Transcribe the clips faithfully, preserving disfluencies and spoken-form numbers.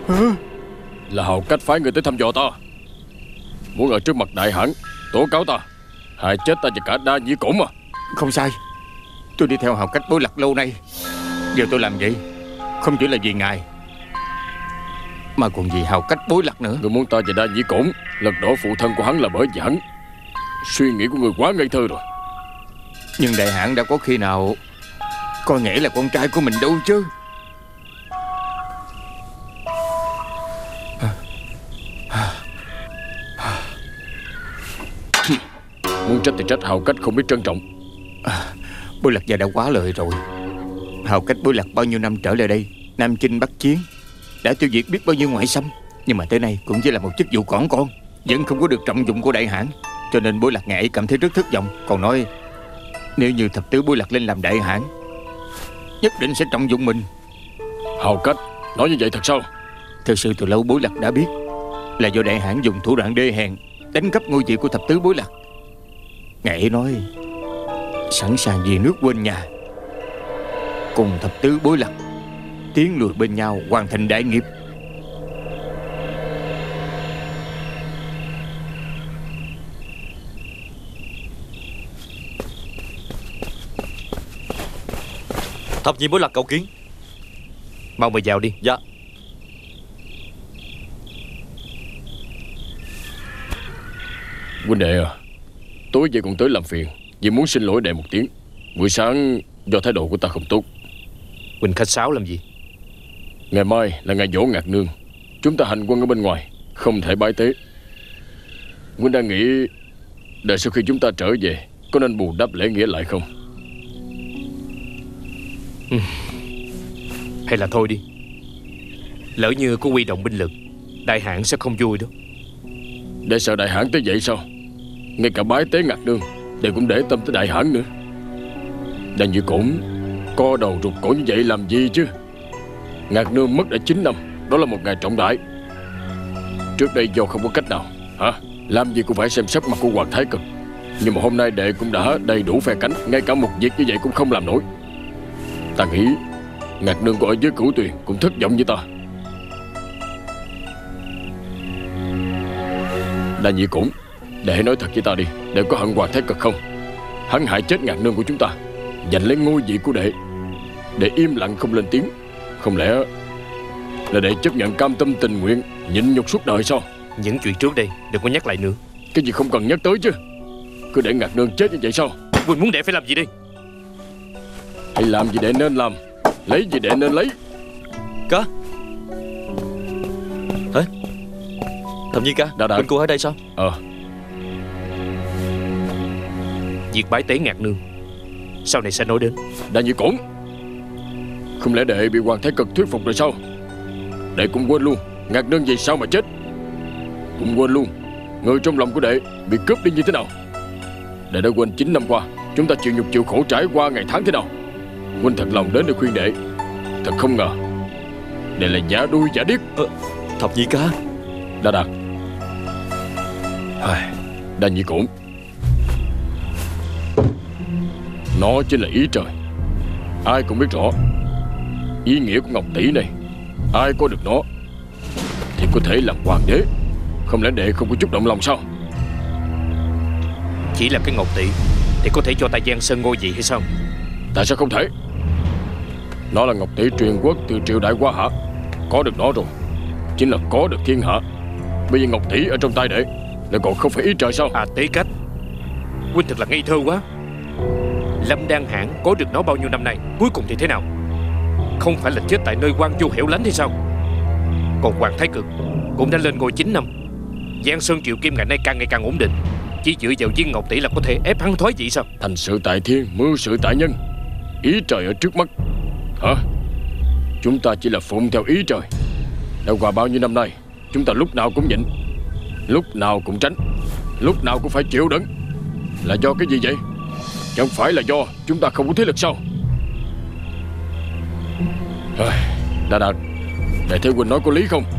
Là Hào Cách phái người tới thăm dò ta, muốn ở trước mặt đại hãn tố cáo ta, hại chết ta và cả Đa Nhĩ Cổn mà. Không sai. Tôi đi theo Hào Cách Bối Lạc lâu nay. Giờ tôi làm vậy không chỉ là vì ngài, mà còn vì Hào Cách Bối Lạc nữa. Người muốn ta và Đa Nhĩ Cổn lật đổ phụ thân của hắn là bởi vì hắn. Suy nghĩ của người quá ngây thơ rồi. Nhưng đại hãn đã có khi nào coi Nghệ là con trai của mình đâu chứ. Muốn trách thì trách Hào Cách không biết trân trọng. à, Bối Lạc già đã quá lời rồi. Hào Cách Bối Lạc bao nhiêu năm trở lại đây, Nam chinh bắc chiến, đã tiêu diệt biết bao nhiêu ngoại xâm, nhưng mà tới nay cũng chỉ là một chức vụ cỏn con, vẫn không có được trọng dụng của đại hãn. Cho nên Bối Lạc ngài cảm thấy rất thất vọng. Còn nói nếu như thập tứ Bối Lạc lên làm đại hãn, nhất định sẽ trọng dụng mình. Hào Cách nói như vậy thật sao? Thật sự từ lâu Bối Lạc đã biết là do đại hãn dùng thủ đoạn đê hèn đánh cắp ngôi vị của thập tứ Bối Lạc. Ngài ấy nói sẵn sàng vì nước quên nhà, cùng thập tứ Bối Lạc tiến lùi bên nhau hoàn thành đại nghiệp. Thập nhị Bối Lạc cầu kiến. Mau mời vào đi. Dạ. Huynh đệ à, tối về còn tới làm phiền, vì muốn xin lỗi đệ một tiếng. Buổi sáng do thái độ của ta không tốt. Huynh khách sáo làm gì? Ngày mai là ngày dỗ Ngạc Nương, chúng ta hành quân ở bên ngoài, không thể bái tế. Huynh đang nghĩ đợi sau khi chúng ta trở về có nên bù đắp lễ nghĩa lại không? Ừ. Hay là thôi đi. Lỡ như có huy động binh lực, đại hãn sẽ không vui đâu. Để sợ đại hãn tới vậy sao? Ngay cả bái tế Ngạc Nương đệ cũng để tâm tới đại hãn nữa. Đa Nhĩ Cổn co đầu rụt cổ như vậy làm gì chứ? Ngạc Nương mất đã chín năm, đó là một ngày trọng đại. Trước đây do không có cách nào, hả, làm gì cũng phải xem sắc mặt của Hoàng Thái Cực. Nhưng mà hôm nay đệ cũng đã đầy đủ phe cánh, ngay cả một việc như vậy cũng không làm nổi. Ta nghĩ Ngạc Nương có ở dưới Cửu Tuyền cũng thất vọng như ta. Đa Nhĩ Cổn, đệ hãy nói thật với ta đi, đệ có hận Hoàng Thái Cực không? Hắn hại chết Ngạc Nương của chúng ta, giành lấy ngôi vị của đệ. Đệ im lặng không lên tiếng, không lẽ là đệ chấp nhận cam tâm tình nguyện nhịn nhục suốt đời sao? Những chuyện trước đây đừng có nhắc lại nữa. Cái gì không cần nhắc tới chứ, cứ để Ngạc Nương chết như vậy sao? Huynh muốn đệ phải làm gì đi? Hãy làm gì đệ nên làm, lấy gì đệ nên lấy. Cá hả? Thẩm Nhi ca, Đã đã. Huynh cô ở đây sao? Ờ Việc bái tế Ngạc Nương sau này sẽ nói đến. Đa Nhĩ Cổn, không lẽ đệ bị Hoàng Thái Cực thuyết phục rồi sao? Đệ cũng quên luôn Ngạc Nương vì sao mà chết, cũng quên luôn người trong lòng của đệ bị cướp đi như thế nào. Đệ đã quên chín năm qua chúng ta chịu nhục chịu khổ trải qua ngày tháng thế nào. Huynh thật lòng đến để khuyên đệ, thật không ngờ đệ là giả đuôi giả điếc. ờ, Thập Nhị ca. Đa Đạt, Đa Nhĩ Cổn, nó chính là ý trời. Ai cũng biết rõ ý nghĩa của ngọc tỷ này. Ai có được nó thì có thể làm hoàng đế. Không lẽ đệ không có chút động lòng sao? Chỉ là cái ngọc tỷ thì có thể cho ta Giang Sơn ngôi vị hay sao? Tại sao không thể? Nó là ngọc tỷ truyền quốc từ triều đại Hoa Hạ. Có được nó rồi chính là có được thiên hạ. Bây giờ ngọc tỷ ở trong tay đệ lại còn không phải ý trời sao? À, Tế Cách, huynh thật là ngây thơ quá. Lâm Đan Hãn có được nó bao nhiêu năm nay, cuối cùng thì thế nào? Không phải là chết tại nơi hoang vu hẻo lánh hay sao? Còn Hoàng Thái Cực cũng đã lên ngôi chín năm. Giang Sơn Triệu Kim ngày nay càng ngày càng ổn định, chỉ dựa vào viên ngọc tỷ là có thể ép hắn thoái vị sao? Thành sự tại thiên, mưu sự tại nhân. Ý trời ở trước mắt, hả? Chúng ta chỉ là phụng theo ý trời. Đã qua bao nhiêu năm nay, chúng ta lúc nào cũng nhịn, lúc nào cũng tránh, lúc nào cũng phải chịu đựng. Là do cái gì vậy? Chẳng phải là do chúng ta không có thế lực sao? Đa Đạt, đệ thấy huynh nói có lý không?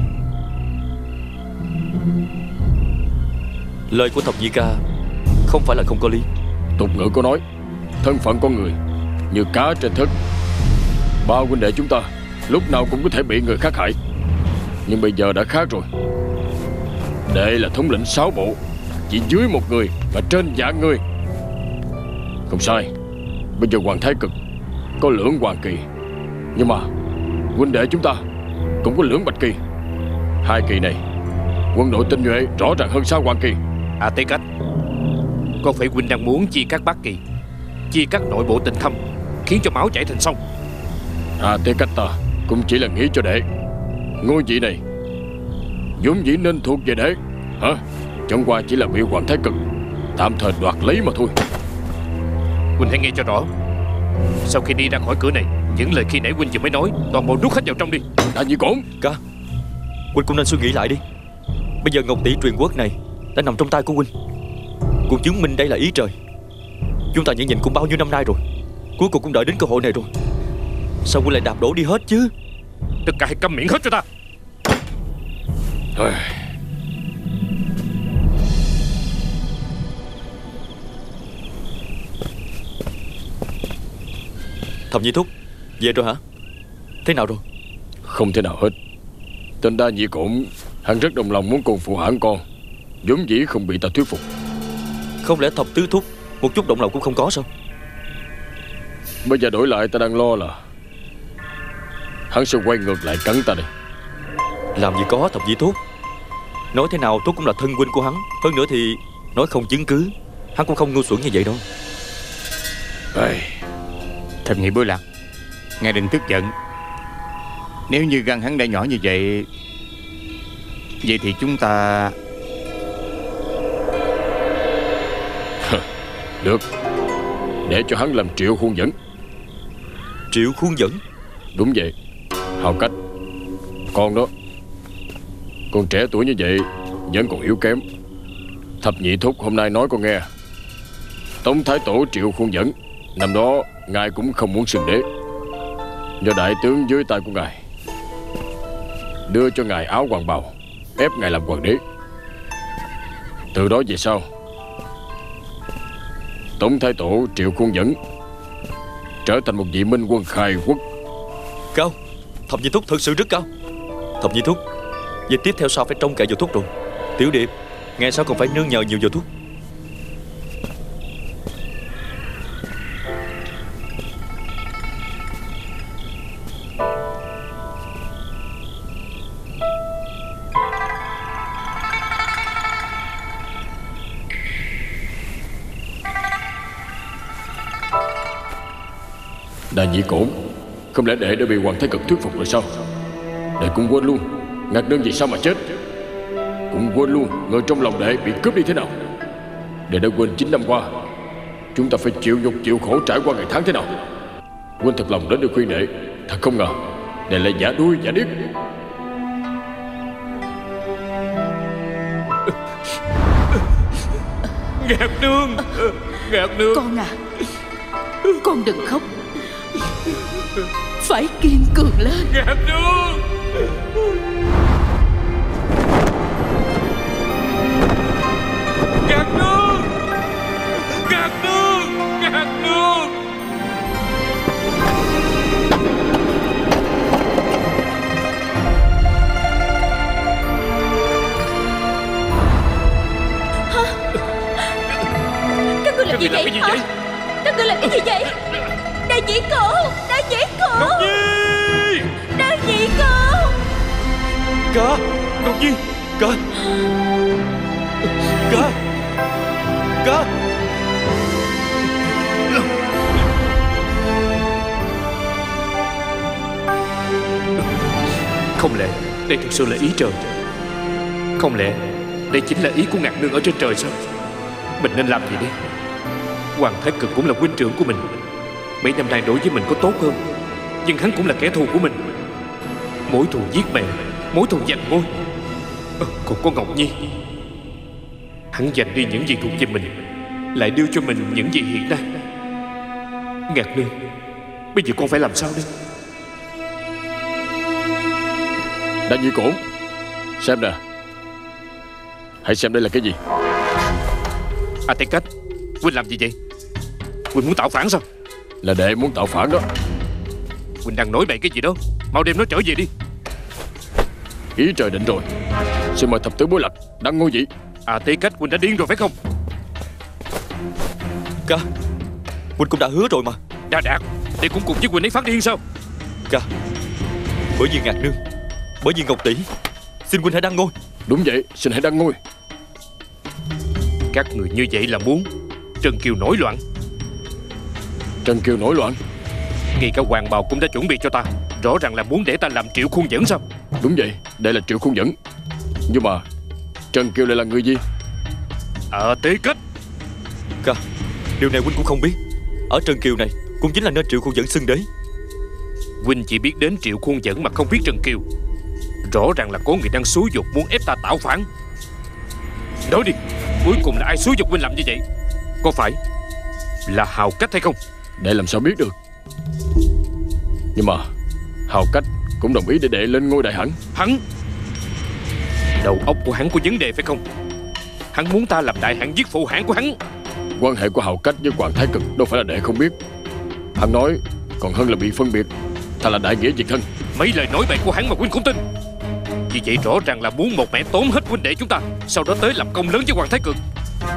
Lời của Thập Nhị ca không phải là không có lý. Tục ngữ có nói, thân phận con người như cá trên thức. Ba huynh đệ chúng ta lúc nào cũng có thể bị người khác hại. Nhưng bây giờ đã khác rồi. Đệ là thống lĩnh sáu bộ, chỉ dưới một người mà trên vạn người. Không sai. Bây giờ Hoàng Thái Cực có lưỡng Hoàng Kỳ, nhưng mà huynh đệ chúng ta cũng có lưỡng Bạch Kỳ. Hai kỳ này quân đội tinh nhuệ rõ ràng hơn sao Hoàng Kỳ. À Tế Cách, có phải huynh đang muốn chia cắt Bát Kỳ, chia cắt nội bộ Tịnh Thâm, khiến cho máu chảy thành sông? À Tế Cách ta cũng chỉ là nghĩ cho đệ. Ngôi vị này vốn dĩ nên thuộc về đệ, hả? Chẳng qua chỉ là bị Hoàng Thái Cực tạm thời đoạt lấy mà thôi. Huynh hãy nghe cho rõ. Sau khi đi ra khỏi cửa này, những lời khi nãy huynh vừa mới nói toàn bộ nuốt hết vào trong đi. Đại Nhị Cổn, Ca, huynh cũng nên suy nghĩ lại đi. Bây giờ ngọc tỷ truyền quốc này đã nằm trong tay của huynh, cũng chứng minh đây là ý trời. Chúng ta nhẫn nhịn cũng bao nhiêu năm nay rồi, cuối cùng cũng đợi đến cơ hội này rồi. Sao huynh lại đạp đổ đi hết chứ? Tất cả hãy câm miệng hết cho ta. Thập Nhị Thúc, về rồi hả? Thế nào rồi? không thể nào hết. Tên Đa Nhị Cổn, hắn rất đồng lòng muốn cùng phụ hãn con, vốn dĩ không bị ta thuyết phục. Không lẽ Thập Tứ Thúc một chút động lòng cũng không có sao? Bây giờ đổi lại ta đang lo là hắn sẽ quay ngược lại cắn ta đây. Làm gì có Thập Nhị Thúc. Nói thế nào Thúc cũng là thân huynh của hắn. Hơn nữa thì nói không chứng cứ, hắn cũng không ngu xuẩn như vậy đâu. Ây, Thập Nhị Bưu Lạc, ngài đừng tức giận. Nếu như gan hắn đã nhỏ như vậy, vậy thì chúng ta... Được, để cho hắn làm Triệu Khuôn Dẫn. Triệu Khuôn Dẫn? Đúng vậy. Hào Cách, con đó, con trẻ tuổi như vậy vẫn còn yếu kém. Thập Nhị Thúc hôm nay nói con nghe, Tống Thái Tổ Triệu Khuôn Dẫn năm đó ngài cũng không muốn xưng đế, do đại tướng dưới tay của ngài đưa cho ngài áo hoàng bào, ép ngài làm hoàng đế. Từ đó về sau, Tống Thái Tổ Triệu Khuôn Dẫn trở thành một vị minh quân khai quốc. Cao, Thập Nhị Thúc thật sự rất cao. Thập Nhị Thúc, vậy tiếp theo sao phải trông cậy vào Thúc rồi. Tiểu Điệp, ngày sau còn phải nương nhờ nhiều vào Thúc. Đa Nhị Cổn, không lẽ đệ đã bị Hoàng Thái Cực thuyết phục rồi sao? Đệ cũng quên luôn Ngạc Nương vì sao mà chết, cũng quên luôn người trong lòng đệ bị cướp đi thế nào. Đệ đã quên chín năm qua chúng ta phải chịu nhục chịu khổ trải qua ngày tháng thế nào. Huynh thật lòng đến được khuyên đệ, thật không ngờ đệ lại giả đuôi giả điếc. Ngạc Nương, Ngạc Nương. Con à, con đừng khóc, phải kiên cường lên. Ngạc Nương. Ngạc Nương. Ngạc Nương. Ngạc Nương. Các ngươi làm gì vậy hả? Các ngươi làm cái gì vậy? Đa Nhị Cổn, Đa Nhị Cổn, Đa Nhị Cổn. Ca, Ngọc Nhi, ca, ca, ca. Không lẽ đây thực sự là ý trời? Không lẽ đây chính là ý của Ngạc Nương ở trên trời sao? Mình nên làm gì đây? Hoàng Thái Cực cũng là huynh trưởng của mình, mấy năm nay đối với mình có tốt hơn, nhưng hắn cũng là kẻ thù của mình. Mối thù giết mẹ, mối thù giành ngôi. ờ, Còn có Ngọc Nhi, hắn giành đi những gì thuộc về mình, lại đưa cho mình những gì hiện nay. Ngạc Nương, bây giờ con phải làm sao đây? Đa Nhị Cổn, xem nè, hãy xem đây là cái gì. À Tây Cách, huynh làm gì vậy? Huynh muốn tạo phản sao? Là đệ muốn tạo phản đó. Huynh đang nói bậy cái gì đó, mau đem nó trở về đi. Ý trời định rồi. Xin mời thập tứ Bối Lạc đăng ngôi vị. À Tê Cách, huynh đã điên rồi phải không? Ca, huynh cũng đã hứa rồi mà. Đa Đạt, để cũng cùng với huynh ấy phát điên sao? Ca, bởi vì Ngạc Nương, bởi vì Ngọc Tỷ, xin huynh hãy đăng ngôi. Đúng vậy, xin hãy đăng ngôi. Các người như vậy là muốn Trần Kiều nổi loạn. Trần Kiều nổi loạn? Ngay cả hoàng bào cũng đã chuẩn bị cho ta. Rõ ràng là muốn để ta làm Triệu Khuôn Dẫn sao? Đúng vậy, đây là Triệu Khuôn Dẫn. Nhưng mà Trần Kiều lại là người gì? Ờ Tê Cách. Ca, điều này huynh cũng không biết. Ở Trần Kiều này cũng chính là nơi Triệu Khuôn Dẫn xưng đế. Huynh chỉ biết đến Triệu Khuôn Dẫn mà không biết Trần Kiều. Rõ ràng là có người đang xúi dục muốn ép ta tạo phản. Nói đi, cuối cùng là ai xúi dục huynh làm như vậy? Có phải là Hào Cách hay không? Đệ làm sao biết được. Nhưng mà Hào Cách cũng đồng ý để đệ lên ngôi đại hãn. Hắn, đầu óc của hắn có vấn đề phải không? Hắn muốn ta làm đại hãn giết phụ hãn của hắn. Quan hệ của Hào Cách với Hoàng Thái Cực đâu phải là đệ không biết. Hắn nói còn hơn là bị phân biệt. Thật là đại nghĩa diệt thân. Mấy lời nói bậy của hắn mà huynh cũng tin. Vì vậy rõ ràng là muốn một mẹ tóm hết huynh đệ chúng ta, sau đó tới làm công lớn với Hoàng Thái Cực.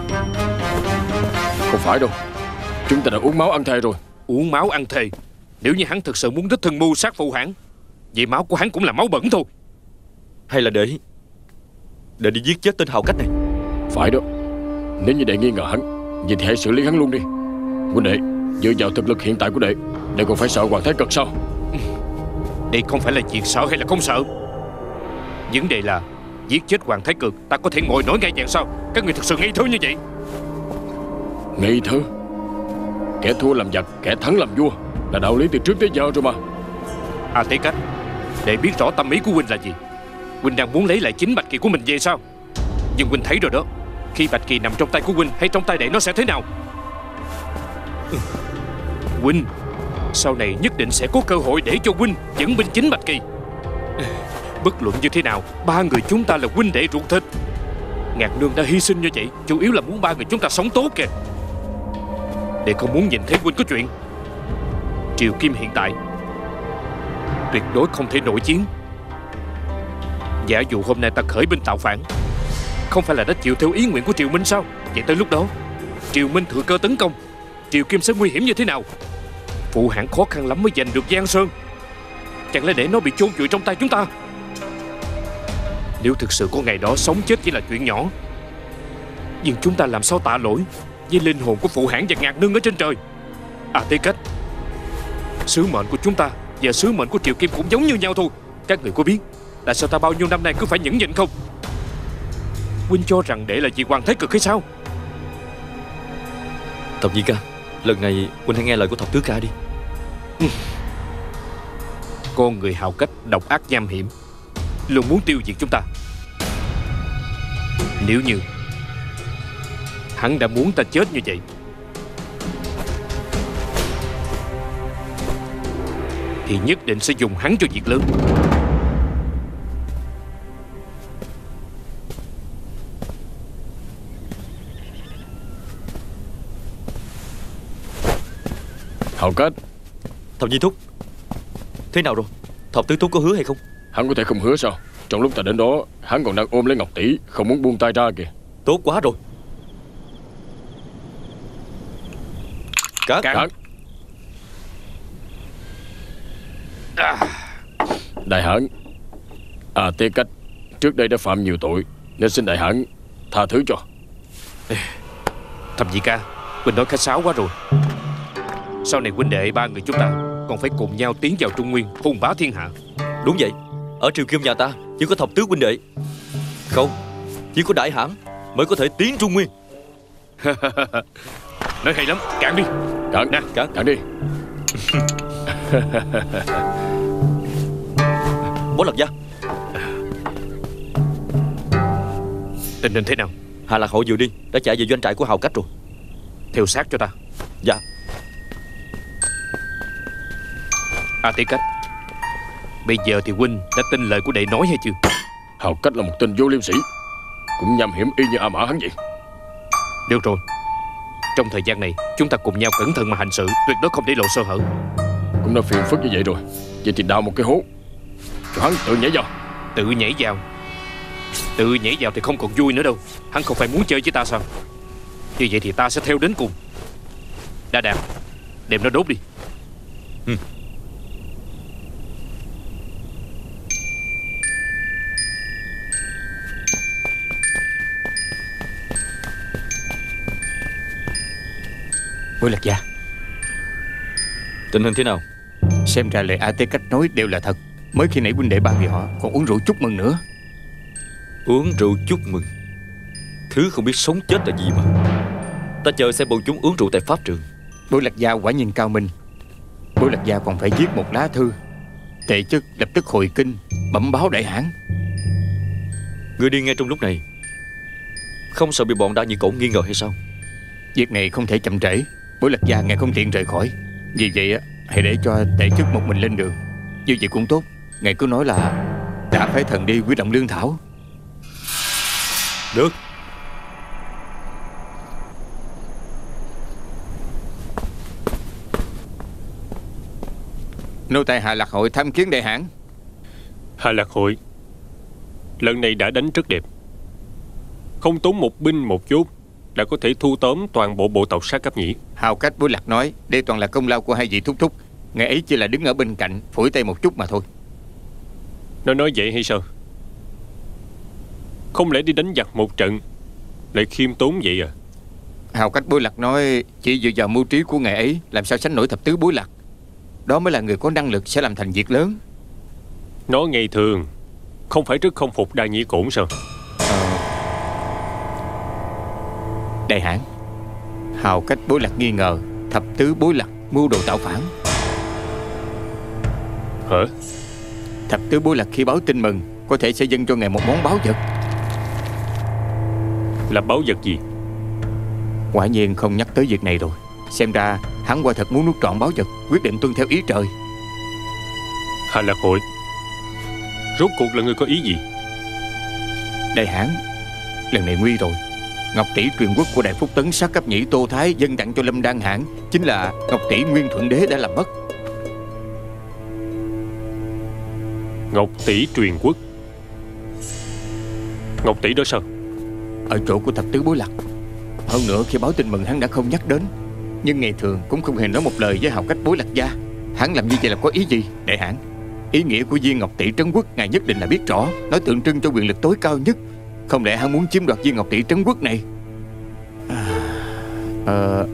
Không phải đâu, chúng ta đã uống máu ăn thề rồi. Uống máu ăn thề? Nếu như hắn thực sự muốn đích thân mưu sát phụ hãn, vậy máu của hắn cũng là máu bẩn thôi. Hay là để Để đi giết chết tên Hào Cách này? Phải đó. Nếu như đệ nghi ngờ hắn, vậy thì hãy xử lý hắn luôn đi. Huynh đệ, dựa vào thực lực hiện tại của đệ, đệ còn phải sợ Hoàng Thái Cực sao? Đây không phải là chuyện sợ hay là không sợ. Vấn đề là giết chết Hoàng Thái Cực, ta có thể ngồi nổi ngay dạng sao? Các người thật sự ngây thơ như vậy? Ngây thơ? Kẻ thua làm giặc, kẻ thắng làm vua là đạo lý từ trước tới giờ rồi mà. À Tê Cách, để biết rõ tâm ý của huynh là gì. Huynh đang muốn lấy lại chính Bạch Kỳ của mình về sao? Nhưng huynh thấy rồi đó, khi Bạch Kỳ nằm trong tay của huynh hay trong tay đệ nó sẽ thế nào? Ừ. Huynh sau này nhất định sẽ có cơ hội để cho huynh dẫn binh chính Bạch Kỳ. Bất luận như thế nào, ba người chúng ta là huynh đệ ruột thịt. Ngạc Nương đã hy sinh như vậy chủ yếu là muốn ba người chúng ta sống tốt kìa. Đệ không muốn nhìn thấy huynh có chuyện. Triều Kim hiện tại tuyệt đối không thể nội chiến. Giả dụ hôm nay ta khởi binh tạo phản, không phải là đã chịu theo ý nguyện của Triều Minh sao? Vậy tới lúc đó Triều Minh thừa cơ tấn công, Triều Kim sẽ nguy hiểm như thế nào? Phụ hãn khó khăn lắm mới giành được Giang Sơn, chẳng lẽ để nó bị chôn vùi trong tay chúng ta? Nếu thực sự có ngày đó, sống chết chỉ là chuyện nhỏ. Nhưng chúng ta làm sao tạ lỗi với linh hồn của phụ hãn và Ngạc Nương ở trên trời? À Tê Cách, sứ mệnh của chúng ta và sứ mệnh của Triều Kim cũng giống như nhau thôi. Các người có biết tại sao ta bao nhiêu năm nay cứ phải nhẫn nhịn không? Huynh cho rằng để là vì Hoàng Thái Cực hay sao? Thập Nhị Ca, lần này huynh hãy nghe lời của Thập Tứ Ca đi. Ừ. Con người Hào Cách độc ác nham hiểm, luôn muốn tiêu diệt chúng ta. Nếu như hắn đã muốn ta chết như vậy, thì nhất định sẽ dùng hắn cho việc lớn. Hào Cách. Thập Nhi Thúc, thế nào rồi? Thập Tứ Thúc có hứa hay không? Hắn có thể không hứa sao? Trong lúc ta đến đó, hắn còn đang ôm lấy Ngọc Tỷ, không muốn buông tay ra kìa. Tốt quá rồi. Cát. Cát. À. Đại hãn, à Tê Cách trước đây đã phạm nhiều tội, nên xin đại hãn tha thứ cho. Thập Nhị Ca, huynh nói khách sáo quá rồi. Sau này huynh đệ ba người chúng ta còn phải cùng nhau tiến vào Trung Nguyên, hùng bá thiên hạ. Đúng vậy, ở Triều Kim nhà ta chỉ có thập tứ huynh đệ. Không, chỉ có đại hãn mới có thể tiến Trung Nguyên. Nói hay lắm, cạn đi. Cạn, nè, cạn, cạn đi. Bố Lạc Gia, tình hình thế nào? Hà Lạc Hội vừa đi đã chạy về doanh trại của Hào Cách rồi. Theo sát cho ta. Dạ. À Tê Cách, bây giờ thì huynh đã tin lời của đệ nói hay chưa? Hào Cách là một tên vô liêm sĩ, cũng nham hiểm y như A Mã hắn vậy. Được rồi, trong thời gian này chúng ta cùng nhau cẩn thận mà hành sự, tuyệt đối không để lộ sơ hở. Cũng đã phiền phức như vậy rồi, vậy thì đào một cái hố cho hắn tự nhảy vào. Tự nhảy vào. Tự nhảy vào thì không còn vui nữa đâu. Hắn không phải muốn chơi với ta sao? Như vậy thì ta sẽ theo đến cùng. Đa Đạt, đem nó đốt đi. Ừ. Bối Lạc gia, Tình hình thế nào? xem ra lời A Tế Cách nói đều là thật. Mới khi nãy huynh đệ ba người họ còn uống rượu chúc mừng nữa. Uống rượu chúc mừng? Thứ không biết sống chết là gì mà. Ta chờ xem bọn chúng uống rượu tại pháp trường. Bối Lạc gia quả nhiên cao minh. Bối Lạc gia còn phải viết một lá thư. Tệ chức lập tức hồi kinh bẩm báo đại hãn. Ngươi đi ngay trong lúc này, không sợ bị bọn Đa Nhĩ Cổn nghi ngờ hay sao? Việc này không thể chậm trễ. Bối Lạc gia ngài không tiện rời khỏi. Vì vậy á, hãy để cho tệ chức một mình lên đường. Như vậy cũng tốt. Ngài cứ nói là đã phải thần đi quy động lương thảo. Được. Nô tài Hạ Lạc Hội tham kiến đại hãn. Hạ Lạc Hội lần này đã đánh rất đẹp. Không tốn một binh một chốt đã có thể thu tóm toàn bộ bộ tộc Sát Cấp Nhĩ. Hào cách Bối Lạc nói đây toàn là công lao của hai vị thúc thúc. Ngài ấy chỉ là đứng ở bên cạnh phủi tay một chút mà thôi. Nó nói vậy hay sao? Không lẽ đi đánh giặc một trận lại khiêm tốn vậy à? Hào cách Bối Lạc nói chỉ dựa vào mưu trí của ngài ấy làm sao sánh nổi thập tứ Bối Lạc. Đó mới là người có năng lực sẽ làm thành việc lớn. Nó ngày thường không phải rất không phục Đa Nhĩ Cổn sao? ờ... Đại hãn, Hào cách Bối Lạc nghi ngờ thập tứ Bối Lạc mưu đồ tạo phản. Hả? Thập tứ Bối Lạc khi báo tin mừng có thể sẽ dâng cho ngài một món báu vật. Là báu vật gì? Quả nhiên không nhắc tới việc này rồi. Xem ra hắn quả thật muốn nuốt trọn báu vật, quyết định tuân theo ý trời. Hạ Lạc Hội, rốt cuộc là người có ý gì? Đại hãn, lần này nguy rồi. Ngọc tỷ truyền quốc của Đại Phúc Tấn Sát Cấp Nhĩ Tô Thái dâng tặng cho Lâm Đan hãn chính là Ngọc tỷ Nguyên Thuận Đế đã làm mất. Ngọc tỷ truyền quốc? Ngọc tỷ đó sao? Ở chỗ của thập tứ Bối Lạc. Hơn nữa khi báo tin mừng hắn đã không nhắc đến, nhưng ngày thường cũng không hề nói một lời với Hào cách Bối Lạc gia. Hắn làm như vậy là có ý gì đại hãn? Ý nghĩa của viên Ngọc tỷ trấn quốc ngài nhất định là biết rõ. Nó tượng trưng cho quyền lực tối cao nhất. Không lẽ hắn muốn chiếm đoạt viên Ngọc tỷ trấn quốc này? À, ờ...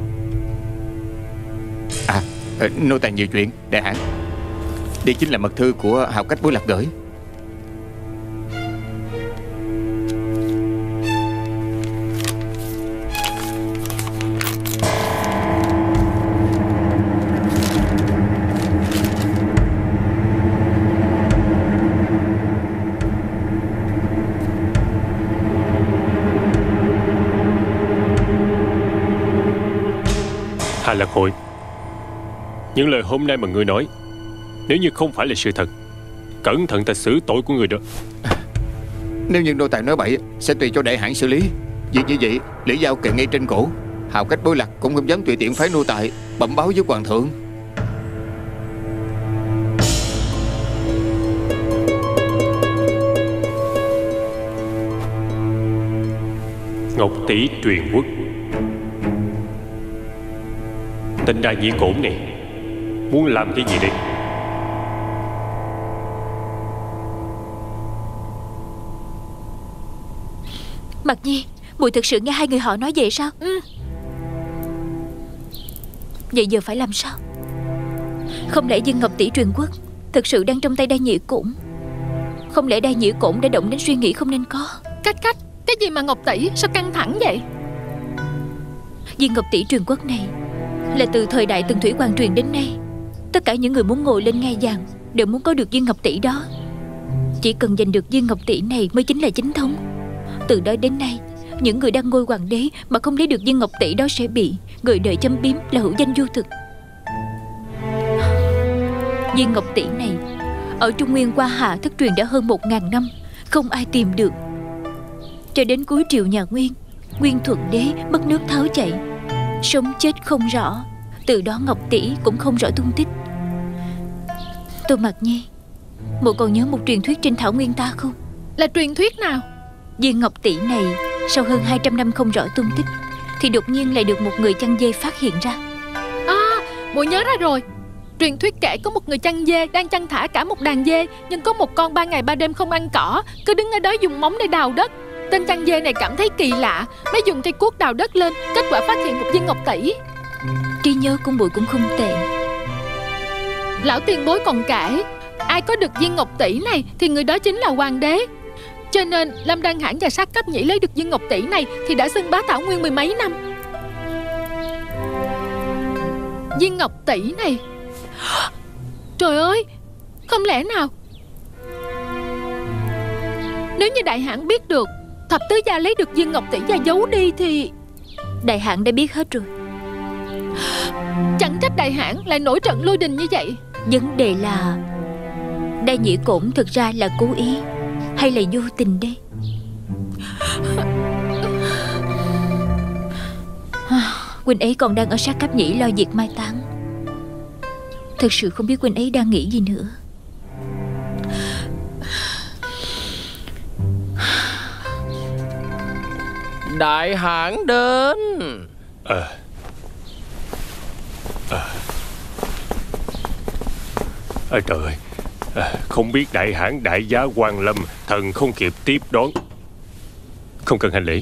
à, à nô tài nhiều chuyện đại hãn. Đây chính là mật thư của Hào cách Bối Lạc gửi. Hạ Lạc Hội, những lời hôm nay mà người nói, nếu như không phải là sự thật, cẩn thận ta xử tội của người đó. à, Nếu như nô tài nói bậy sẽ tùy cho đại hãn xử lý. Việc như vậy lưỡi dao kề ngay trên cổ. Hào cách Bối Lạc cũng không dám tùy tiện phái nô tài bẩm báo với hoàng thượng. Ngọc tỷ truyền quốc, tên Đa Nhĩ Cổn này muốn làm cái gì đây? Mặc Nhi, muội thực sự nghe hai người họ nói vậy sao? Ừ. Vậy giờ phải làm sao? Không lẽ viên Ngọc tỷ truyền quốc thực sự đang trong tay Đa Nhĩ Cổn? Không lẽ Đa Nhĩ Cổn đã động đến suy nghĩ không nên có? Cách cách, cái gì mà Ngọc tỷ sao căng thẳng vậy? Viên Ngọc tỷ truyền quốc này là từ thời đại Tần Thủy Hoàng truyền đến nay, tất cả những người muốn ngồi lên ngai vàng đều muốn có được viên ngọc tỷ đó. Chỉ cần giành được viên ngọc tỷ này mới chính là chính thống. Từ đó đến nay, những người đang ngôi hoàng đế mà không lấy được viên ngọc tỷ đó sẽ bị người đời châm biếm là hữu danh vô thực. Viên ngọc tỷ này ở Trung Nguyên qua Hạ thất truyền đã hơn một ngàn năm, không ai tìm được. Cho đến cuối triều nhà Nguyên, Nguyên Thuận Đế mất nước tháo chạy, sống chết không rõ. Từ đó Ngọc tỷ cũng không rõ tung tích. Tô Mặc Nhi, Muội còn nhớ một truyền thuyết trên thảo nguyên ta không? Là truyền thuyết nào? Viên ngọc tỷ này sau hơn hai trăm năm không rõ tung tích thì đột nhiên lại được một người chăn dê phát hiện ra. À, muội nhớ ra rồi. Truyền thuyết kể có một người chăn dê đang chăn thả cả một đàn dê, nhưng có một con ba ngày ba đêm không ăn cỏ, cứ đứng ở đó dùng móng để đào đất. Tên chăn dê này cảm thấy kỳ lạ, mới dùng cây cuốc đào đất lên, kết quả phát hiện một viên ngọc tỷ. Trí nhớ của muội cũng không tệ. Lão tiền bối còn kể, ai có được viên ngọc tỷ này thì người đó chính là hoàng đế. Cho nên Lâm Đan Hãn và Sát Cấp Nhĩ lấy được viên ngọc tỷ này thì đã xưng bá thảo nguyên mười mấy năm. Viên ngọc tỷ này, trời ơi, không lẽ nào nếu như Đại Hãn biết được thập tứ gia lấy được viên ngọc tỷ và giấu đi thì... Đại Hãn đã biết hết rồi. Chẳng trách Đại Hãn lại nổi trận lôi đình như vậy. Vấn đề là Đa Nhĩ Cổn thực ra là cố ý hay là vô tình đây? Huynh ấy còn đang ở Sát Cấp Nhĩ lo việc mai táng. Thật sự không biết huynh ấy đang nghĩ gì nữa. Đại Hãn đến. À. À. À, trời ơi. À, không biết Đại Hãn đại giá Quan Lâm, thần không kịp tiếp đón. Không cần hành lễ.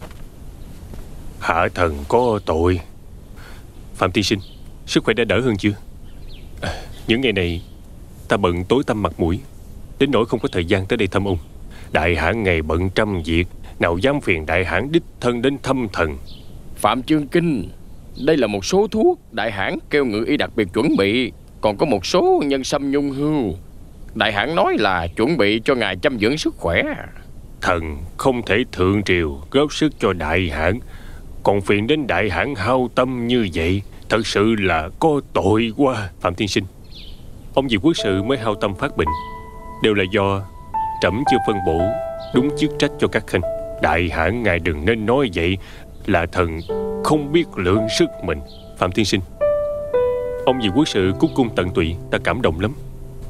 Hạ thần có tội. Phạm tiên sinh, sức khỏe đã đỡ hơn chưa? À, những ngày này ta bận tối tăm mặt mũi, đến nỗi không có thời gian tới đây thăm ông. Đại Hãn ngày bận trăm việc, nào dám phiền Đại Hãn đích thân đến thăm thần. Phạm Chương Kinh, đây là một số thuốc Đại Hãn kêu ngự y đặc biệt chuẩn bị, còn có một số nhân sâm nhung hưu. Đại Hãn nói là chuẩn bị cho ngài chăm dưỡng sức khỏe. Thần không thể thượng triều góp sức cho Đại Hãn, còn phiền đến Đại Hãn hao tâm như vậy, thật sự là có tội quá. Phạm tiên sinh, ông vì quốc sự mới hao tâm phát bệnh, đều là do trẫm chưa phân bổ đúng chức trách cho các khanh. Đại Hãn ngài đừng nên nói vậy, là thần không biết lượng sức mình. Phạm tiên sinh, ông vì quốc sự cúc cung tận tụy, ta cảm động lắm.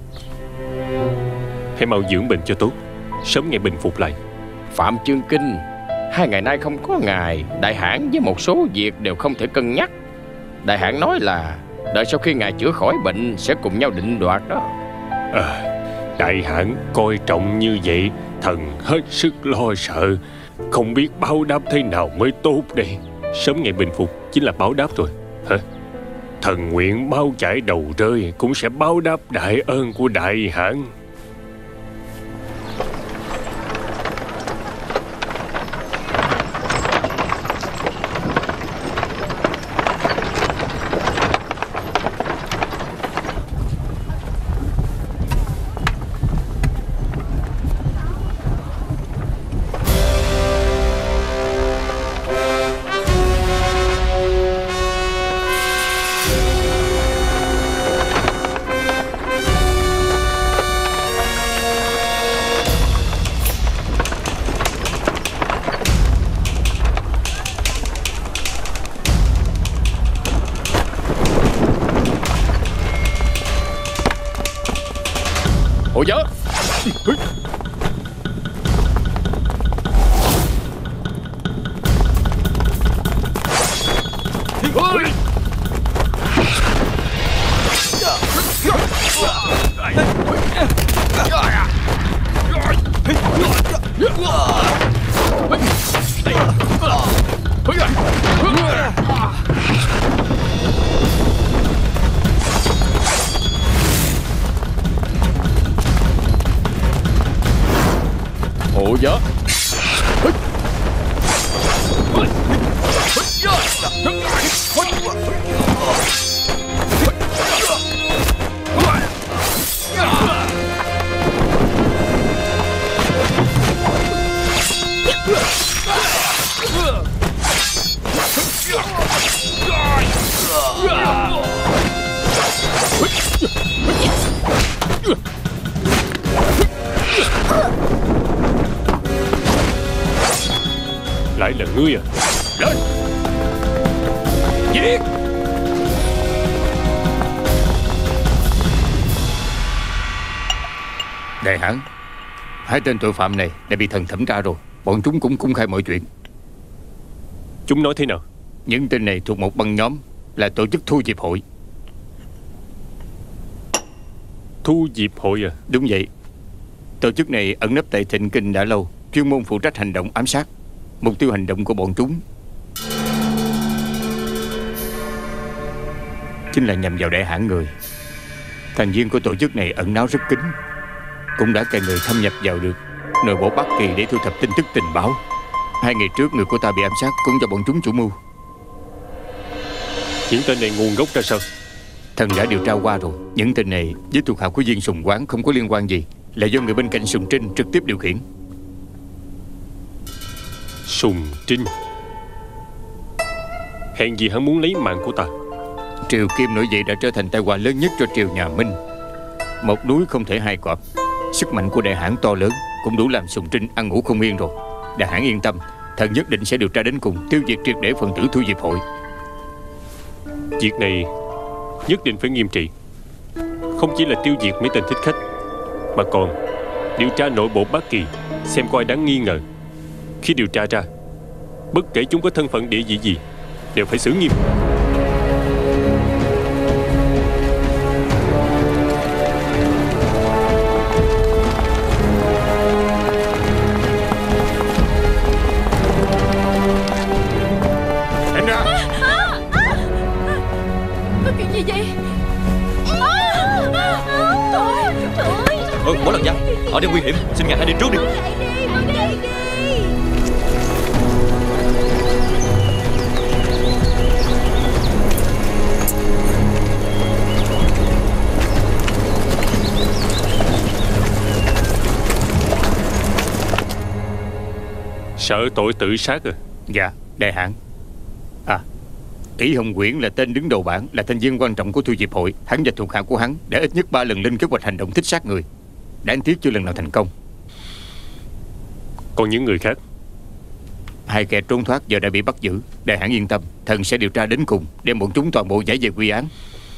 Hãy mau dưỡng bệnh cho tốt, sớm ngày bình phục lại. Phạm Chương Kinh, hai ngày nay không có ngài, Đại Hãn với một số việc đều không thể cân nhắc. Đại Hãn nói là đợi sau khi ngài chữa khỏi bệnh sẽ cùng nhau định đoạt đó. À, Đại Hãn coi trọng như vậy, thần hết sức lo sợ, không biết báo đáp thế nào mới tốt đây. Sớm ngày bình phục chính là báo đáp rồi hả? Thần nguyện máu chảy đầu rơi cũng sẽ báo đáp đại ơn của Đại Hãn. Ủa nhớ Ủa nhớ lại là ngươi à? Lên! Giết! Đại hãn, hai tên tội phạm này đã bị thần thẩm tra rồi. Bọn chúng cũng công khai mọi chuyện. Chúng nói thế nào? Những tên này thuộc một băng nhóm, là tổ chức Thu Diệp Hội. Thu Diệp Hội à? Đúng vậy. Tổ chức này ẩn nấp tại Thịnh Kinh đã lâu, chuyên môn phụ trách hành động ám sát. Mục tiêu hành động của bọn chúng chính là nhằm vào đại hãn người. Thành viên của tổ chức này ẩn náu rất kín, cũng đã cài người thâm nhập vào được nội bộ Bắc Kỳ để thu thập tin tức tình báo. Hai ngày trước người của ta bị ám sát cũng do bọn chúng chủ mưu. Những tên này nguồn gốc ra sao? Thần đã điều tra qua rồi. Những tên này với thuộc hạ của viên Sùng Quán không có liên quan gì, là do người bên cạnh Sùng Trinh trực tiếp điều khiển. Sùng Trinh? Hèn gì hắn muốn lấy mạng của ta. Triều Kim nổi dậy đã trở thành tai họa lớn nhất cho triều nhà Minh. Một núi không thể hai cọp. Sức mạnh của đại hãn to lớn, cũng đủ làm Sùng Trinh ăn ngủ không yên rồi. Đại hãn yên tâm, thần nhất định sẽ điều tra đến cùng, tiêu diệt triệt để phần tử Thu Diệp Hội. Việc này nhất định phải nghiêm trị. Không chỉ là tiêu diệt mấy tên thích khách, mà còn điều tra nội bộ Bắc Kỳ, xem có ai đáng nghi ngờ. Khi điều tra ra, bất kể chúng có thân phận địa vị gì, đều phải xử nghiêm. Em ra! Có chuyện gì vậy? Ơ, Bố Lật Gia, ở đây nguy hiểm, xin ngài hãy đi trước đi. Sợ tội tự sát à? Dạ, đại hãn. À, Ý Hồng Quyển là tên đứng đầu bảng, là thành viên quan trọng của Thu Diệp Hội. Hắn và thuộc hạ của hắn đã ít nhất ba lần lên kế hoạch hành động thích sát người. Đáng tiếc chưa lần nào thành công. Còn những người khác? Hai kẻ trốn thoát giờ đã bị bắt giữ. Đại hãn yên tâm, thần sẽ điều tra đến cùng, đem bọn chúng toàn bộ giải về quy án.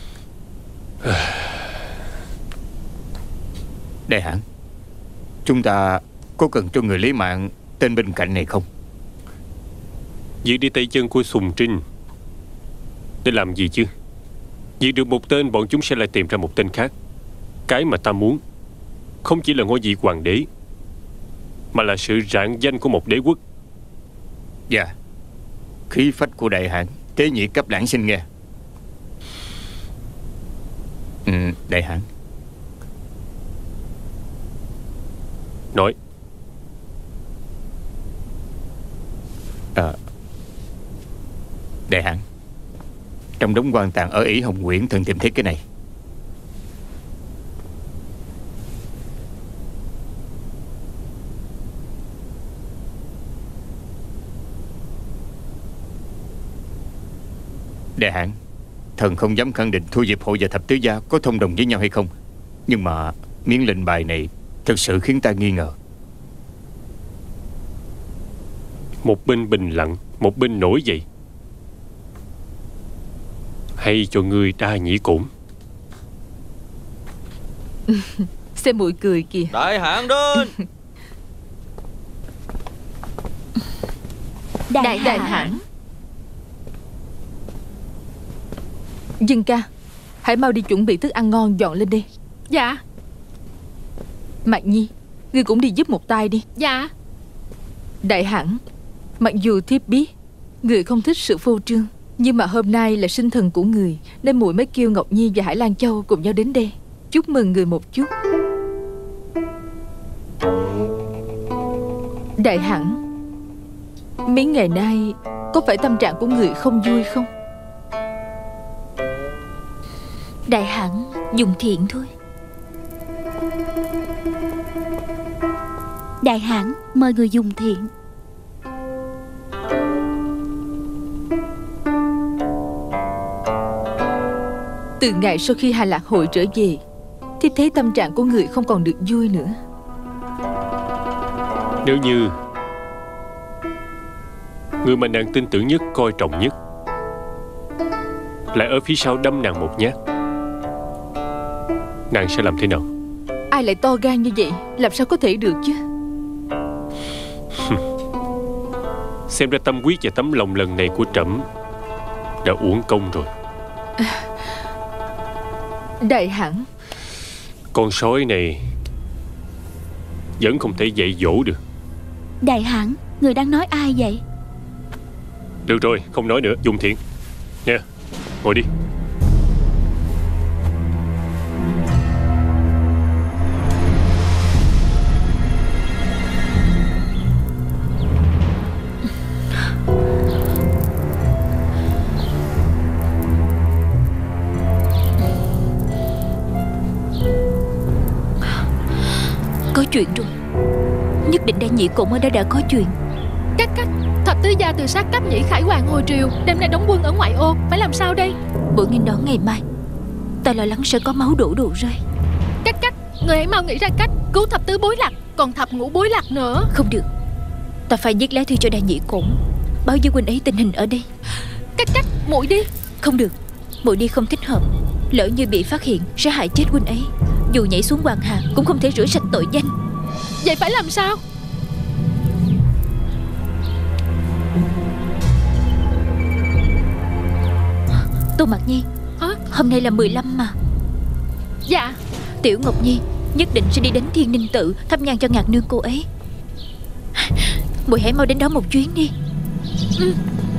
Đại hãn, chúng ta có cần cho người lấy mạng tên bên cạnh này không? Việc đi tay chân của Sùng Trinh để làm gì chứ? Việc được một tên, bọn chúng sẽ lại tìm ra một tên khác. Cái mà ta muốn không chỉ là ngôi vị hoàng đế, mà là sự rạng danh của một đế quốc. Dạ, khí phách của đại hãn, tế nhị cấp lãng xin nghe. Ừ, đại hãn. Nói. À, đại hãn, trong đống quan tàn ở Ý Hồng Quyển, thần tìm thấy cái này. Đại hãn, thần không dám khẳng định Thu Diệp Hội và Thập Tứ Gia có thông đồng với nhau hay không, nhưng mà miếng lệnh bài này thực sự khiến ta nghi ngờ. Một bên bình lặng, một bên nổi dậy. Hay cho ngươi đa nhĩ cổn. Xem mũi cười kìa. Đại hãn đến. Đại, Đại, đại hãn. hãn. Dương ca, hãy mau đi chuẩn bị thức ăn ngon dọn lên đi. Dạ. Mạn Nhi, ngươi cũng đi giúp một tay đi. Dạ. Đại hãn, mặc dù thiếp biết người không thích sự phô trương, nhưng mà hôm nay là sinh thần của người, nên muội mới kêu Ngọc Nhi và Hải Lan Châu cùng nhau đến đây chúc mừng người một chút. Đại hãn, mấy ngày nay có phải tâm trạng của người không vui không? Đại hãn dùng thiện thôi. Đại hãn mời người dùng thiện. Từ ngày sau khi Hà Lạc Hội trở về, thiếp thấy tâm trạng của người không còn được vui nữa. Nếu như người mà nàng tin tưởng nhất, coi trọng nhất lại ở phía sau đâm nàng một nhát, nàng sẽ làm thế nào? Ai lại to gan như vậy? Làm sao có thể được chứ? Xem ra tâm quyết và tấm lòng lần này của trẫm đã uổng công rồi. Đại hãng, Con sói này vẫn không thể dạy dỗ được. Đại hãng, người đang nói ai vậy? Được rồi, không nói nữa, Dung Thiện. Nè, ngồi đi. Có chuyện rồi. Nhất định Đan Nhị Cổn ở đó đã có chuyện. Cách cách Thập tứ gia từ sát cấp nhĩ khải hoàng hồi triều, đêm nay đóng quân ở ngoại ô. Phải làm sao đây? Buổi nghênh đón ngày mai, ta lo lắng sẽ có máu đổ đổ rơi. Cách cách Người hãy mau nghĩ ra cách cứu thập tứ bối lạc, còn thập ngũ bối lạc nữa. Không được, ta phải viết lá thư cho Đan Nhị Cổn, báo với huynh ấy tình hình ở đây. Cách cách muội đi. Không được, muội đi không thích hợp. Lỡ như bị phát hiện sẽ hại chết huynh ấy. Dù nhảy xuống hoàng hà cũng không thể rửa sạch tội danh. Vậy phải làm sao? Tô Mạc Nhi. Hả? Hôm nay là mười lăm mà. Dạ. Tiểu Ngọc Nhi nhất định sẽ đi đến Thiên Ninh Tự thắp nhang cho Ngạc Nương cô ấy. Muội hãy mau đến đó một chuyến đi. Ừ.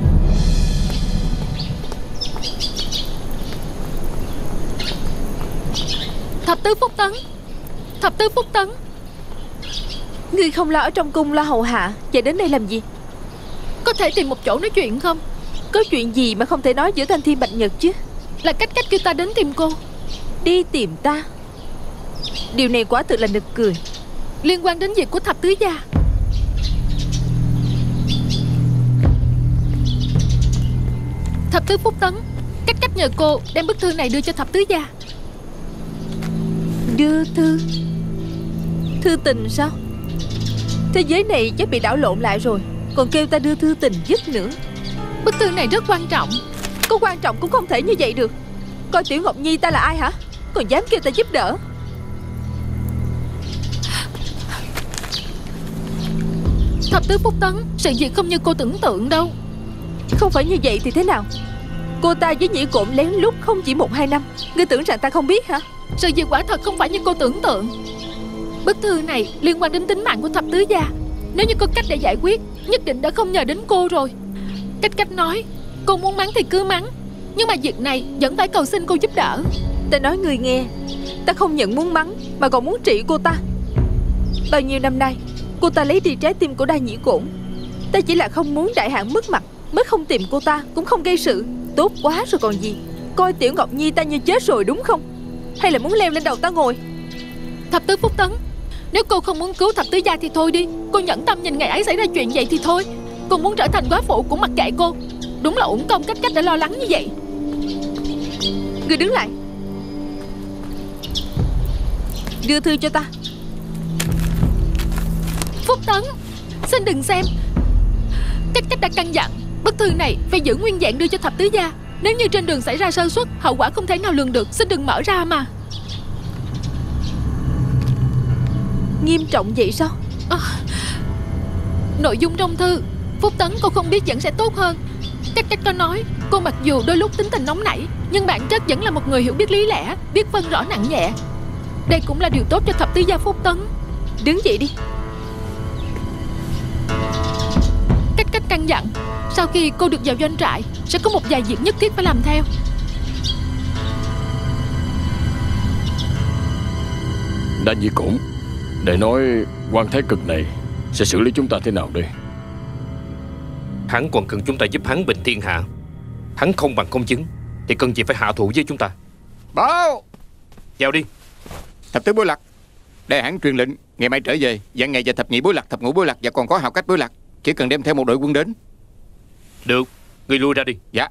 Thập tứ Phúc Tấn. Thập tứ Phúc Tấn. Ngươi không lo ở trong cung lo hầu hạ, chạy đến đây làm gì? Có thể tìm một chỗ nói chuyện không? Có chuyện gì mà không thể nói giữa Thanh Thiên Bạch Nhật chứ? Là cách cách kêu ta đến tìm cô. Đi tìm ta? Điều này quả thực là nực cười. Liên quan đến việc của thập tứ gia. Thập tứ Phúc Tấn, cách cách nhờ cô đem bức thư này đưa cho thập tứ gia. Đưa thư? Thư tình sao? Thế giới này chắc bị đảo lộn lại rồi, còn kêu ta đưa thư tình giúp nữa. Bức thư này rất quan trọng. Có quan trọng cũng không thể như vậy được. Coi Tiểu Ngọc Nhi ta là ai hả? Còn dám kêu ta giúp đỡ. Thập tứ Phúc Tấn, sự việc không như cô tưởng tượng đâu. Không phải như vậy thì thế nào? Cô ta với Nhĩ Cổn lén lút không chỉ một hai năm. Ngươi tưởng rằng ta không biết hả? Sự việc quả thật không phải như cô tưởng tượng. Bức thư này liên quan đến tính mạng của thập tứ gia. Nếu như có cách để giải quyết, nhất định đã không nhờ đến cô rồi. Cách cách nói, cô muốn mắng thì cứ mắng, nhưng mà việc này vẫn phải cầu xin cô giúp đỡ. Ta nói người nghe, ta không nhận muốn mắng, mà còn muốn trị cô ta. Bao nhiêu năm nay cô ta lấy đi trái tim của Đan Nhĩ Cổn. Ta chỉ là không muốn đại hạn mất mặt, mới không tìm cô ta, cũng không gây sự. Tốt quá rồi còn gì. Coi Tiểu Ngọc Nhi ta như chết rồi đúng không? Hay là muốn leo lên đầu ta ngồi? Thập tứ Phúc Tấn, nếu cô không muốn cứu thập tứ gia thì thôi đi. Cô nhẫn tâm nhìn ngày ấy xảy ra chuyện vậy thì thôi. Cô muốn trở thành góa phụ cũng mặc kệ cô. Đúng là uổng công cách cách đã lo lắng như vậy. Ngươi đứng lại. Đưa thư cho ta. Phúc Tấn, xin đừng xem. Cách cách đã căn dặn bức thư này phải giữ nguyên dạng đưa cho thập tứ gia. Nếu như trên đường xảy ra sơ suất, hậu quả không thể nào lường được. Xin đừng mở ra mà. Nghiêm trọng vậy sao? À, nội dung trong thư Phúc Tấn cô không biết vẫn sẽ tốt hơn. Cách cách có nói cô mặc dù đôi lúc tính tình nóng nảy, nhưng bản chất vẫn là một người hiểu biết lý lẽ, biết phân rõ nặng nhẹ. Đây cũng là điều tốt cho thập tứ gia Phúc Tấn. Đứng dậy đi. Cách cách căn dặn sau khi cô được vào doanh trại sẽ có một vài việc nhất thiết phải làm theo. Đan Nhĩ Cổn, để nói quan thái cực này sẽ xử lý chúng ta thế nào đây? Hắn còn cần chúng ta giúp hắn bình thiên hạ. Hắn không bằng không chứng thì cần gì phải hạ thủ với chúng ta. Báo. Vào đi. Thập tứ Bối Lạc, đại hãng truyền lệnh ngày mai trở về, dặn ngày và thập nhị Bối Lạc, thập ngũ Bối Lạc và còn có hào cách Bối Lạc chỉ cần đem theo một đội quân đến. Được, ngươi lui ra đi. Dạ.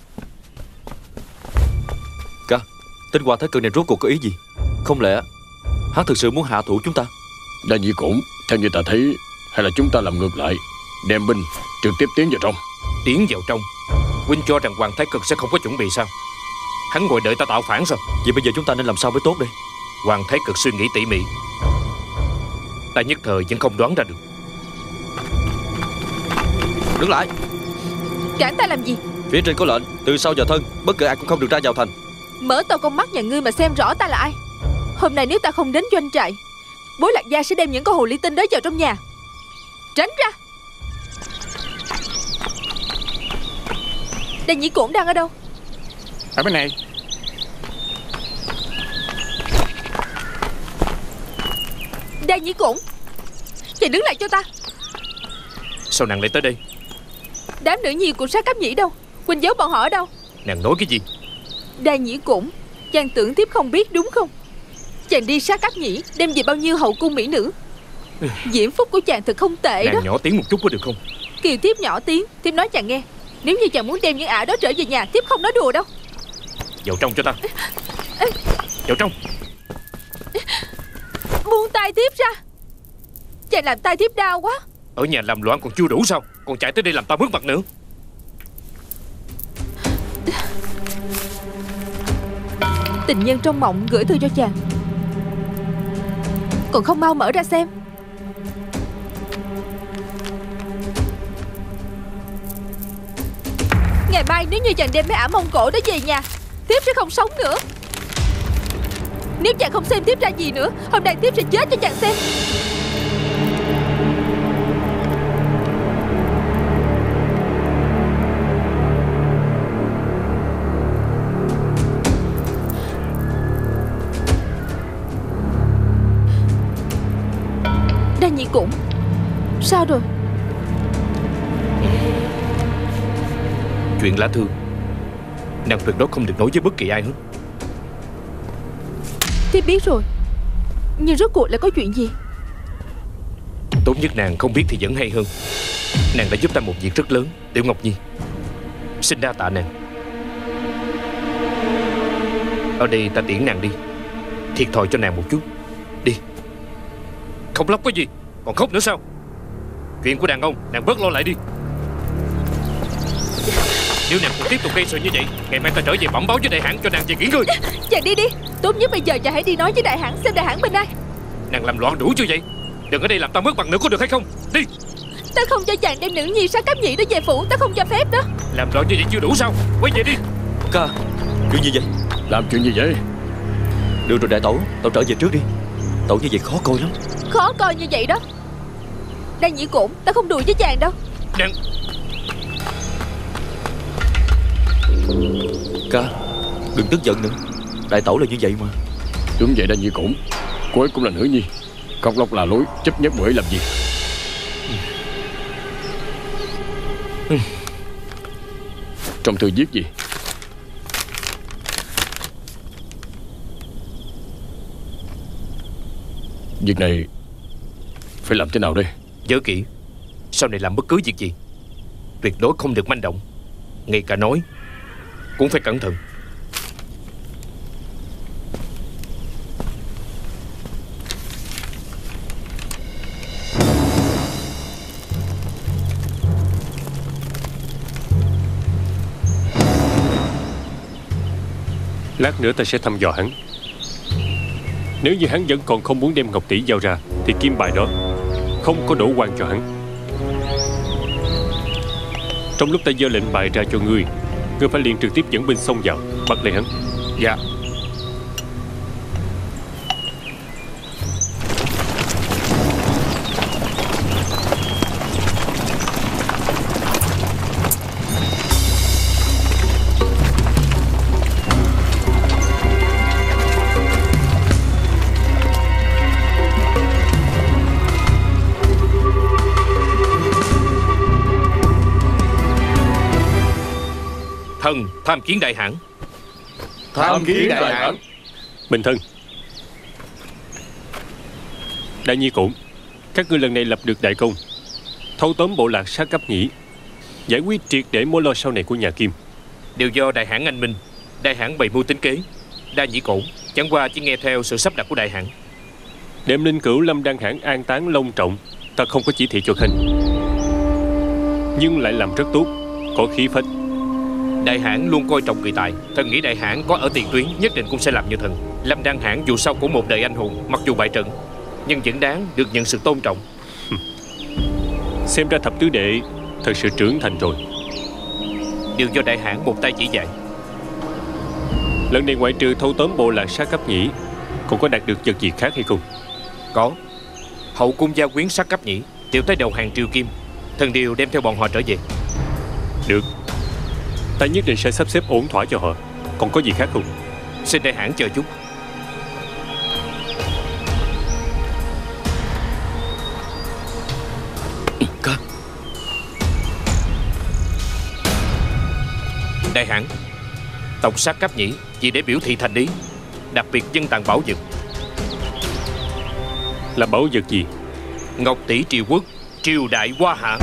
Ca, tên Hoàng Thái Cực này rốt cuộc có ý gì? Không lẽ hắn thực sự muốn hạ thủ chúng ta? Đan Nhĩ Cổn, theo như ta thấy, hay là chúng ta làm ngược lại, đem binh trực tiếp tiến vào trong. Tiến vào trong? Huynh cho rằng Hoàng Thái Cực sẽ không có chuẩn bị sao? Hắn ngồi đợi ta tạo phản sao? Vậy bây giờ chúng ta nên làm sao mới tốt đây? Hoàng Thái Cực suy nghĩ tỉ mỉ, ta nhất thời vẫn không đoán ra được. Đứng lại. Cản ta làm gì? Phía trên có lệnh, từ sau giờ thân bất cứ ai cũng không được ra vào thành. Mở to con mắt nhà ngươi mà xem rõ ta là ai. Hôm nay nếu ta không đến doanh trại, Bối Lạc gia sẽ đem những con hồ ly tinh đó vào trong nhà. Tránh ra. Đan Nhĩ Cổn đang ở đâu? Ở bên này. Đan Nhĩ Cổn, chị đứng lại cho ta. Sao nàng lại tới đây? Đám nữ nhi của Sát Cấp Nhĩ đâu? Quỳnh giấu bọn họ ở đâu? Nàng nói cái gì? Đan Nhĩ Cổn, chàng tưởng tiếp không biết đúng không? Chàng đi Sát Cấp Nhĩ đem về bao nhiêu hậu cung mỹ nữ. Diễm phúc của chàng thật không tệ nàng đó. Nàng nhỏ tiếng một chút có được không? Kiều Tiếp nhỏ tiếng, Tiếp nói chàng nghe. Nếu như chàng muốn đem những ả đó trở về nhà, Tiếp không nói đùa đâu. Vào trong cho ta. Vào trong. Buông tay Tiếp ra. Chàng làm tay Tiếp đau quá. Ở nhà làm loạn còn chưa đủ sao? Còn chạy tới đây làm ta mất mặt nữa. Tình nhân trong mộng gửi thư cho chàng, còn không mau mở ra xem. Ngày mai nếu như chàng đem mấy ả Mông Cổ đó về nhà, Tiếp sẽ không sống nữa. Nếu chàng không xem Tiếp ra gì nữa, hôm nay Tiếp sẽ chết cho chàng xem. Đan Nhĩ Cổn, sao rồi? Chuyện lá thư, nàng tuyệt đối không được nói với bất kỳ ai hết. Tiếp biết rồi, nhưng rốt cuộc là có chuyện gì? Tốt nhất nàng không biết thì vẫn hay hơn. Nàng đã giúp ta một việc rất lớn, Tiểu Ngọc Nhi. Xin đa tạ nàng. Ở đây ta tiễn nàng đi, thiệt thòi cho nàng một chút. Đi. Không lóc cái gì, còn khóc nữa sao? Chuyện của đàn ông, nàng bớt lo lại đi. Nếu nàng còn tiếp tục gây sự như vậy, ngày mai ta trở về bẩm báo với đại hãn cho nàng về nghỉ ngơi. Chàng đi đi, tốt nhất bây giờ chàng hãy đi nói với đại hãn xem đại hãn bên ai. Nàng làm loạn đủ chưa vậy? Đừng ở đây làm ta mất mặt nữa có được hay không? Đi. Ta không cho chàng đem nữ nhi Sát Cấp Nhĩ đó về phủ, ta không cho phép đó. Làm loạn như vậy chưa đủ sao? Quay về đi. Ca, chuyện gì vậy? Làm chuyện gì vậy? Được rồi đại tẩu, tẩu trở về trước đi. Tẩu như vậy khó coi lắm. Khó coi như vậy đó. Đan Nhĩ Cổn, ta không đùa với chàng đâu. Nàng... Ca, đừng tức giận nữa. Đại tẩu là như vậy mà. Đúng vậy Đan Nhĩ Cổn, cô ấy cũng là nữ nhi. Khóc lóc là lối, chấp nhất bởi làm gì? Trong thư viết gì? Việc này phải làm thế nào đây? Nhớ kỹ, sau này làm bất cứ việc gì tuyệt đối không được manh động. Ngay cả nói cũng phải cẩn thận. Lát nữa ta sẽ thăm dò hắn. Nếu như hắn vẫn còn không muốn đem ngọc tỷ giao ra, thì kim bài đó không có đổ quan cho hắn. Trong lúc ta giơ lệnh bài ra cho ngươi, ngươi phải liền trực tiếp dẫn binh xông vào, bắt lấy hắn. Dạ. Thần tham kiến đại hãn. Tham kiến đại hãn. Bình thân. Đại Nhi Cổn, các ngươi lần này lập được đại công, thâu tóm bộ lạc Sát Cấp Nhĩ, giải quyết triệt để mối lo sau này của nhà Kim. Đều do đại hãn anh minh. Đại hãn bày mưu tính kế. Đa Nhĩ Cổn chẳng qua chỉ nghe theo sự sắp đặt của đại hãn. Đem linh cữu Lâm Đan Hãn an táng long trọng, ta không có chỉ thị cho khanh, nhưng lại làm rất tốt, có khí phách. Đại hãn luôn coi trọng người tài. Thần nghĩ đại hãn có ở tiền tuyến nhất định cũng sẽ làm như thần. Lâm Đan hãn dù sao cũng một đời anh hùng, mặc dù bại trận, nhưng vẫn đáng được nhận sự tôn trọng. Xem ra thập tứ đệ thật sự trưởng thành rồi. Đều do đại hãn một tay chỉ dạy. Lần này ngoại trừ thâu tóm bộ lạc sát cấp nhĩ, còn có đạt được vật gì khác hay không? Có. Hậu cung gia quyến sát cấp nhĩ đều tới đầu hàng triều Kim. Thần đều đem theo bọn họ trở về. Được, ta nhất định sẽ sắp xếp ổn thỏa cho họ. Còn có gì khác không? Xin đại hãn chờ chút. Ca. Đại hãn, tộc sát cấp nhĩ chỉ để biểu thị thành ý, đặc biệt dân tặng bảo vật. Là bảo vật gì? Ngọc tỷ triều quốc, triều đại Hoa Hạ.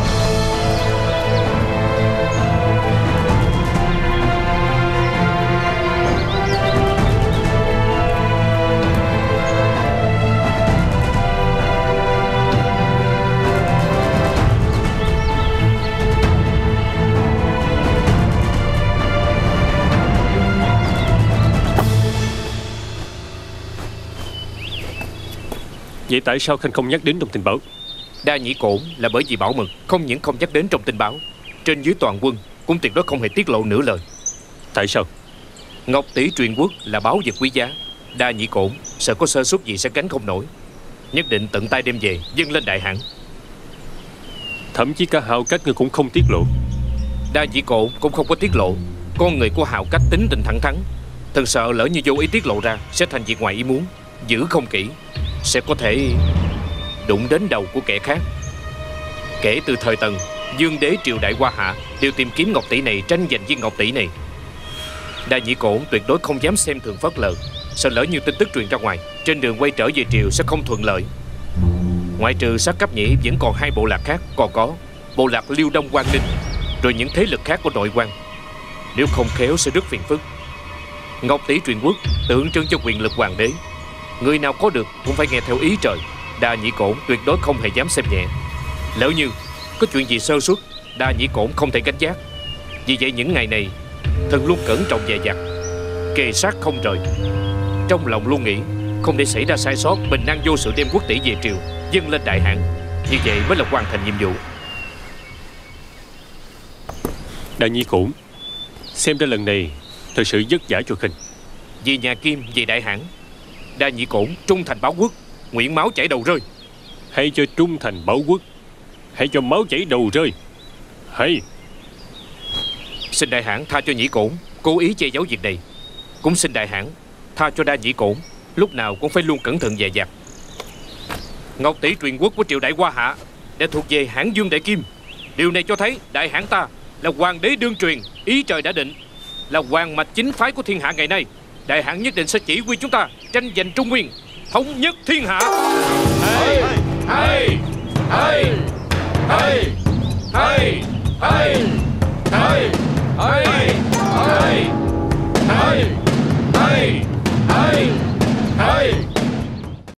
Vậy tại sao Khanh không nhắc đến trong tình báo? Đa nhĩ cổn là bởi vì bảo mật, không những không nhắc đến trong tình báo, trên dưới toàn quân cũng tuyệt đối không hề tiết lộ nửa lời. Tại sao? Ngọc tỷ truyền quốc là báu vật quý giá. Đa nhĩ cổn sợ có sơ suất gì sẽ gánh không nổi, nhất định tận tay đem về dâng lên đại hãn. Thậm chí cả Hào Cách ngươi cũng không tiết lộ. Đa nhĩ cổn cũng không có tiết lộ. Con người của Hào Cách tính tình thẳng thắn, thần sợ lỡ như vô ý tiết lộ ra sẽ thành việc ngoài ý muốn. Giữ không kỹ sẽ có thể đụng đến đầu của kẻ khác. Kể từ thời Tần, Dương đế triều đại Hoa Hạ đều tìm kiếm ngọc tỷ này, tranh giành viên ngọc tỷ này. Đa nhĩ cổn tuyệt đối không dám xem thường phớt lờ, sợ lỡ như tin tức truyền ra ngoài, trên đường quay trở về triều sẽ không thuận lợi. Ngoại trừ sát cấp nhĩ, vẫn còn hai bộ lạc khác, còn có bộ lạc Liêu Đông Quang Ninh, rồi những thế lực khác của nội quan. Nếu không khéo sẽ rất phiền phức. Ngọc tỷ truyền quốc tượng trưng cho quyền lực hoàng đế, người nào có được cũng phải nghe theo ý trời. Đa nhĩ cổn tuyệt đối không hề dám xem nhẹ. Lỡ như có chuyện gì sơ suất, Đa nhĩ cổn không thể cảnh giác. Vì vậy những ngày này thần luôn cẩn trọng dè dặt, kề sát không rời. Trong lòng luôn nghĩ không để xảy ra sai sót, bình an vô sự đem quốc tỷ về triều, dâng lên đại hãn. Như vậy mới là hoàn thành nhiệm vụ. Đa nhĩ cổn, xem ra lần này thật sự vất vả cho Khanh. Vì nhà Kim, vì đại hãn, Đa nhĩ cổn trung thành báo quốc, nguyện máu chảy đầu rơi. Hãy cho trung thành báo quốc, hãy cho máu chảy đầu rơi. Hay. Xin đại hãn tha cho nhĩ cổn cố ý che giấu việc này. Cũng xin đại hãn tha cho Đa nhĩ cổn lúc nào cũng phải luôn cẩn thận dè dặt. Ngọc tỷ truyền quốc của triều đại Hoa Hạ đã thuộc về hãn Dương Đại Kim. Điều này cho thấy đại hãn ta là hoàng đế đương truyền, ý trời đã định, là hoàng mạch chính phái của thiên hạ ngày nay. Đại hãn nhất định sẽ chỉ huy chúng ta tranh giành Trung Nguyên, thống nhất thiên hạ. Hay, hay, hay, hay, hay, hay.